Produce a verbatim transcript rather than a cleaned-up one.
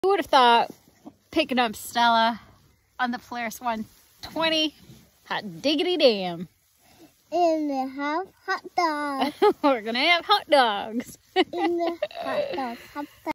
Who would have thought picking up Stella on the Polaris one twenty? Hot diggity damn. And we have hot dogs. We're gonna have hot dogs. In the hot dogs. Hot dogs.